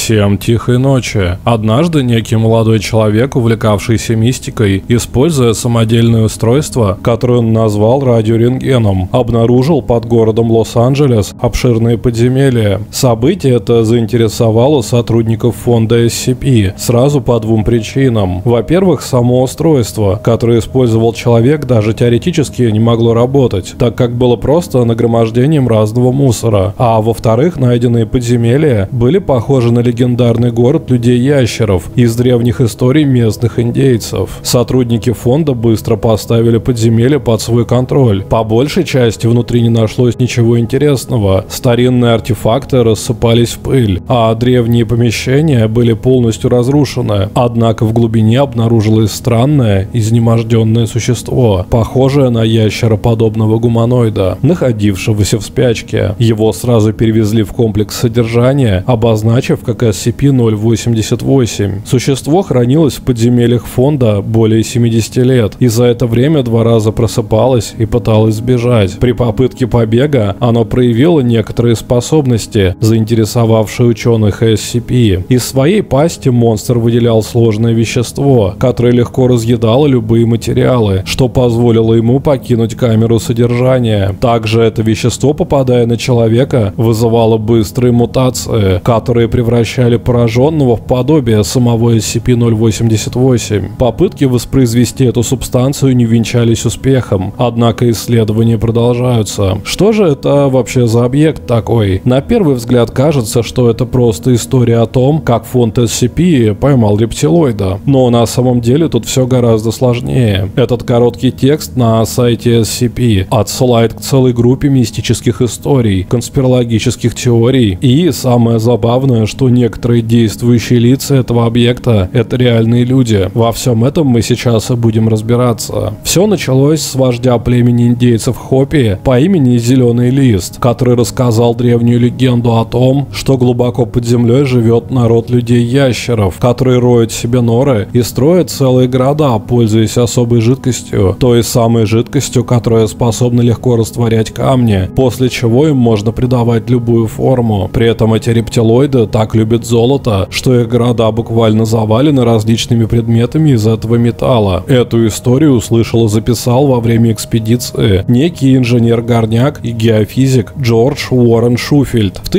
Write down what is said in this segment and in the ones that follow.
Всем тихой ночи. Однажды некий молодой человек, увлекавшийся мистикой, используя самодельное устройство, которое он назвал радиорентгеном, обнаружил под городом Лос-Анджелес обширные подземелья. Событие это заинтересовало сотрудников фонда SCP сразу по двум причинам. Во-первых, само устройство, которое использовал человек, даже теоретически не могло работать, так как было просто нагромождением разного мусора. А во-вторых, найденные подземелья были похожи на легендарный город людей-ящеров из древних историй местных индейцев. Сотрудники фонда быстро поставили подземелье под свой контроль. По большей части внутри не нашлось ничего интересного. Старинные артефакты рассыпались в пыль, а древние помещения были полностью разрушены. Однако в глубине обнаружилось странное, изнеможденное существо, похожее на ящероподобного гуманоида, находившегося в спячке. Его сразу перевезли в комплекс содержания, обозначив как SCP-088. Существо хранилось в подземельях фонда более 70 лет, и за это время 2 раза просыпалось и пыталось сбежать. При попытке побега оно проявило некоторые способности, заинтересовавшие ученых SCP. Из своей пасти монстр выделял сложное вещество, которое легко разъедало любые материалы, что позволило ему покинуть камеру содержания. Также это вещество, попадая на человека, вызывало быстрые мутации, которые превращали пораженного в подобие самого SCP-088. Попытки воспроизвести эту субстанцию не венчались успехом, однако исследования продолжаются. Что же это вообще за объект такой? На первый взгляд кажется, что это просто история о том, как фонд SCP поймал рептилоида. Но на самом деле тут все гораздо сложнее. Этот короткий текст на сайте SCP отсылает к целой группе мистических историй, конспирологических теорий, и самое забавное, что некоторые действующие лица этого объекта — это реальные люди. Во всем этом мы сейчас и будем разбираться. Все началось с вождя племени индейцев Хопи по имени Зеленый Лист, который рассказал древнюю легенду о том, что глубоко под землей живет народ людей-ящеров, которые роют себе норы и строят целые города, пользуясь особой жидкостью, той самой жидкостью, которая способна легко растворять камни, после чего им можно придавать любую форму. При этом эти рептилоиды так любят золото, что их города буквально завалены различными предметами из этого металла. Эту историю услышал и записал во время экспедиции некий инженер-горняк и геофизик Джордж Уоррен Шуфельд в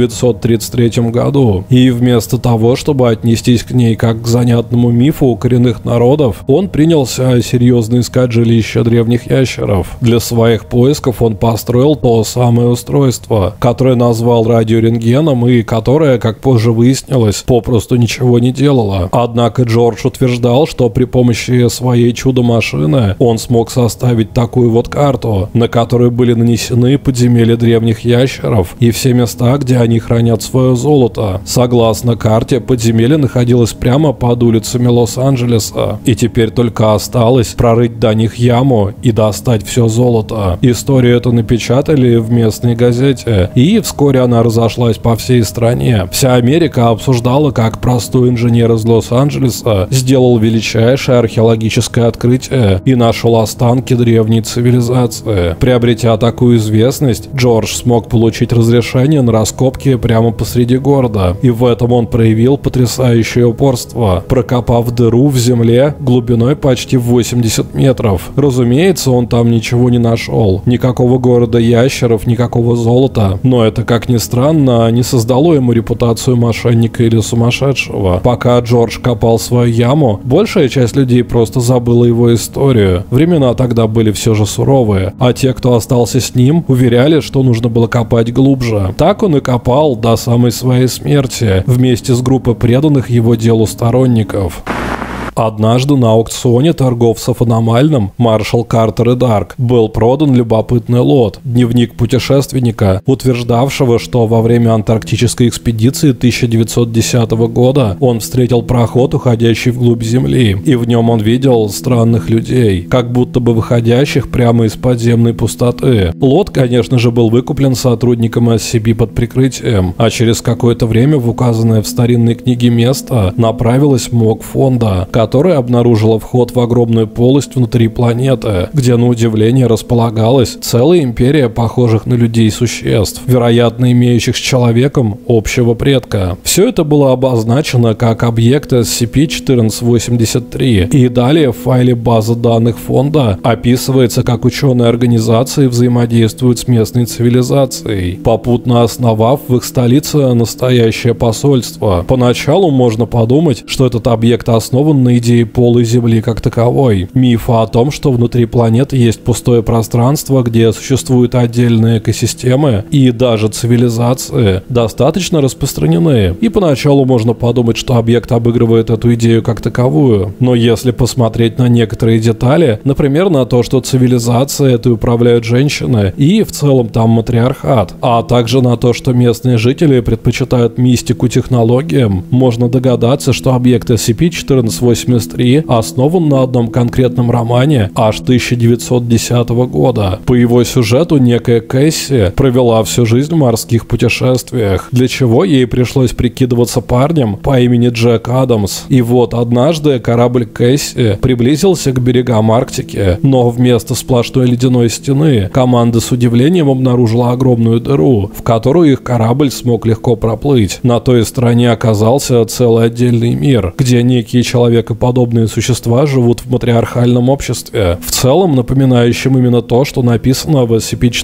1933 году. И вместо того, чтобы отнестись к ней как к занятному мифу коренных народов, он принялся серьезно искать жилища древних ящеров. Для своих поисков он построил то самое устройство, которое назвал радиорентгеном и которое, как позже выяснилось, попросту ничего не делало. Однако Джордж утверждал, что при помощи своей чудо-машины он смог составить такую вот карту, на которой были нанесены подземелья древних ящеров и все места, где они хранят свое золото. Согласно карте, подземелье находилось прямо под улицами Лос-Анджелеса, и теперь только осталось прорыть до них яму и достать все золото. Историю эту напечатали в местной газете, и вскоре она разошлась по всей стране. Вся Америка обсуждала, как простой инженер из Лос-Анджелеса сделал величайшее археологическое открытие и нашел останки древней цивилизации. Приобретя такую известность, Джордж смог получить разрешение на раскопки прямо посреди города, и в этом он проявил потрясающее упорство, прокопав дыру в земле глубиной почти в 80 метров. Разумеется, он там ничего не нашел, никакого города ящеров, никакого золота, но это, как ни странно, не создало ему репутацию мошенника или сумасшедшего. Пока Джордж копал свою яму, большая часть людей просто забыла его историю. Времена тогда были все же суровые, а те, кто остался с ним, уверяли, что нужно было копать глубже. Так он и копал до самой своей смерти, вместе с группой преданных его делу сторонников. Однажды на аукционе торговцев аномальным Маршал Картер и Дарк был продан любопытный лот, дневник путешественника, утверждавшего, что во время антарктической экспедиции 1910 года он встретил проход, уходящий вглубь Земли, и в нем он видел странных людей, как будто бы выходящих прямо из подземной пустоты. Лот, конечно же, был выкуплен сотрудником SCP под прикрытием, а через какое-то время в указанное в старинной книге место направилась МОК фонда, которая обнаружила вход в огромную полость внутри планеты, где, на удивление, располагалась целая империя похожих на людей существ, вероятно имеющих с человеком общего предка. Все это было обозначено как объект SCP-1483, и далее в файле базы данных фонда описывается, как ученые организации взаимодействуют с местной цивилизацией, попутно основав в их столице настоящее посольство. Поначалу можно подумать, что этот объект основан на идее полой Земли как таковой, мифа о том, что внутри планеты есть пустое пространство, где существуют отдельные экосистемы и даже цивилизации, достаточно распространены. И поначалу можно подумать, что объект обыгрывает эту идею как таковую. Но если посмотреть на некоторые детали, например, на то, что цивилизация этой управляют женщины и в целом там матриархат, а также на то, что местные жители предпочитают мистику технологиям, можно догадаться, что объект SCP-1483 основан на одном конкретном романе аж 1910 года. По его сюжету некая Кэсси провела всю жизнь в морских путешествиях, для чего ей пришлось прикидываться парнем по имени Джек Адамс. И вот однажды корабль Кэсси приблизился к берегам Арктики, но вместо сплошной ледяной стены команда с удивлением обнаружила огромную дыру, в которую их корабль смог легко проплыть. На той стороне оказался целый отдельный мир, где некие человекоподобные существа живут в матриархальном обществе, в целом напоминающем именно то, что написано в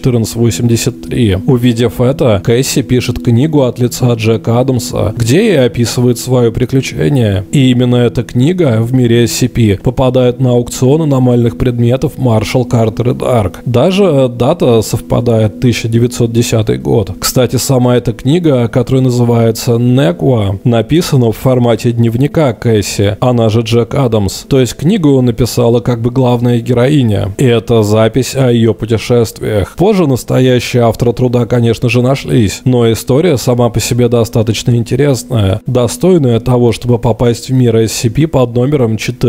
SCP-1483. Увидев это, Кэсси пишет книгу от лица Джека Адамса, где и описывает свое приключение. И именно эта книга в мире SCP попадает на аукцион аномальных предметов Marshall, Carter и Dark. Даже дата совпадает, 1910 год. Кстати, сама эта книга, которая называется Неква, написана в формате дневника Кэсси, она же Джек Адамс. То есть книгу написала как бы главная героиня. И это запись о ее путешествиях. Позже настоящие авторы труда, конечно же, нашлись, но история сама по себе достаточно интересная, достойная того, чтобы попасть в мир SCP под номером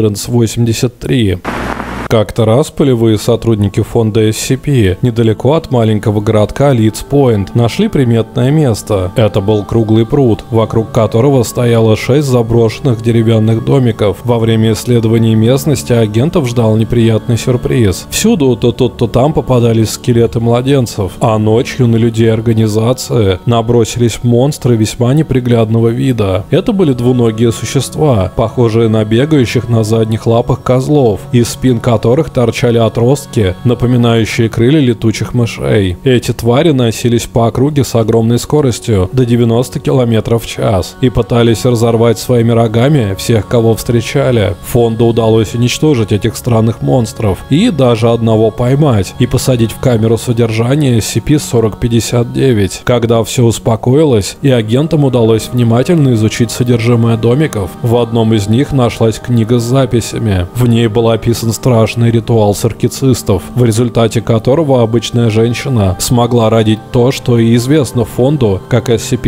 1483. Как-то раз полевые сотрудники фонда SCP недалеко от маленького городка Лидс-Пойнт нашли приметное место. Это был круглый пруд, вокруг которого стояло 6 заброшенных деревянных домиков. Во время исследований местности агентов ждал неприятный сюрприз. Всюду то тут, то там попадались скелеты младенцев, а ночью на людей организации набросились монстры весьма неприглядного вида. Это были двуногие существа, похожие на бегающих на задних лапах козлов, из спин которых торчали отростки, напоминающие крылья летучих мышей. Эти твари носились по округе с огромной скоростью, до 90 км в час, и пытались разорвать своими рогами всех, кого встречали. Фонду удалось уничтожить этих странных монстров, и даже одного поймать, и посадить в камеру содержания SCP-4059. Когда все успокоилось, и агентам удалось внимательно изучить содержимое домиков, в одном из них нашлась книга с записями. В ней был описан страшный ритуал саркицистов, в результате которого обычная женщина смогла родить то, что и известно фонду как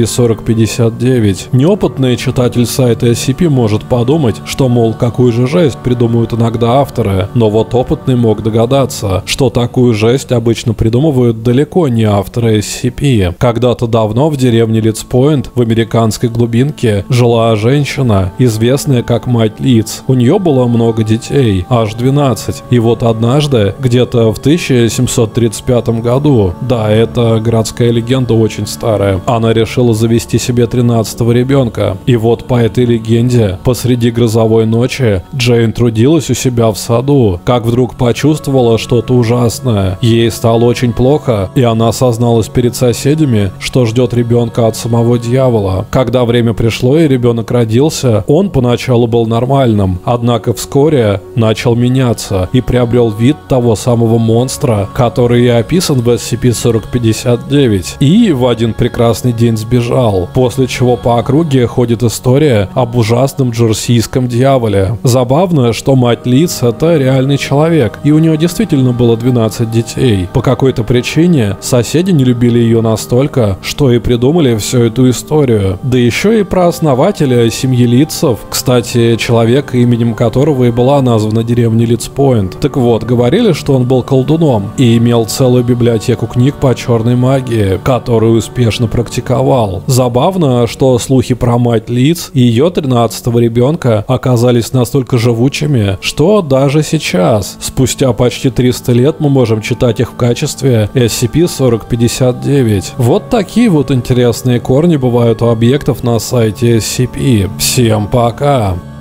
SCP-4059. Неопытный читатель сайта SCP может подумать, что, мол, какую же жесть придумывают иногда авторы, но вот опытный мог догадаться, что такую жесть обычно придумывают далеко не авторы SCP. Когда-то давно в деревне Лидс-Пойнт в американской глубинке жила женщина, известная как мать Лидс. У нее было много детей, аж 12. И вот однажды, где-то в 1735 году, да, это городская легенда очень старая, она решила завести себе 13-го ребенка. И вот по этой легенде, посреди грозовой ночи, Джейн трудилась у себя в саду, как вдруг почувствовала что-то ужасное. Ей стало очень плохо, и она осозналась перед соседями, что ждет ребенка от самого дьявола. Когда время пришло и ребенок родился, он поначалу был нормальным, однако вскоре начал меняться и приобрел вид того самого монстра, который и описан в SCP-4059, и в один прекрасный день сбежал, после чего по округе ходит история об ужасном джерсийском дьяволе. Забавно, что мать Лидс — это реальный человек, и у нее действительно было 12 детей. По какой-то причине соседи не любили ее настолько, что и придумали всю эту историю. Да еще и про основателя семьи Лидсов, кстати, человека, именем которого и была названа деревня Лидс-Пойнт, Point. Так вот, говорили, что он был колдуном и имел целую библиотеку книг по черной магии, которую успешно практиковал. Забавно, что слухи про мать Лиз и ее 13-го ребенка оказались настолько живучими, что даже сейчас, спустя почти 300 лет, мы можем читать их в качестве SCP-4059. Вот такие вот интересные корни бывают у объектов на сайте SCP. Всем пока!